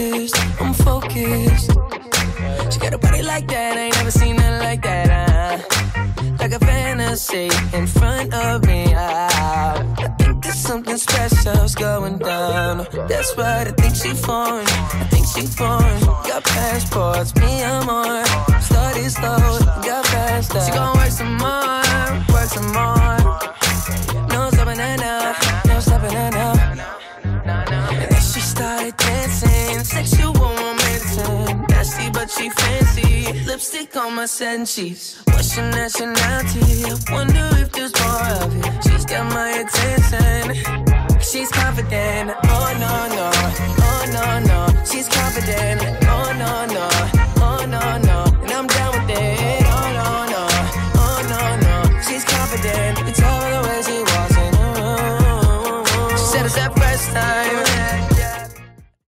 focused, I'm focused. She got a body like that, I ain't never seen nothing like that. Like a fantasy in front of me. I think there's something special's going down. That's right, I think she foreign, I think she foreign. Got passports, me I'm on. Started slow, got past that. She gon' work some more, work some more. No stopping her now, no stopping her now. And then she started dancing, sexual romancing. Nasty but she fancy, lipstick on my satin sheets. What's your nationality? I wonder if there's more of it. She's got my attention, she's confident. Oh no no, oh no no. She's confident. Oh no no, oh no no. And I'm down with it. Oh no no, oh no no. She's confident. You tell her the way she walks in the room. She said it's that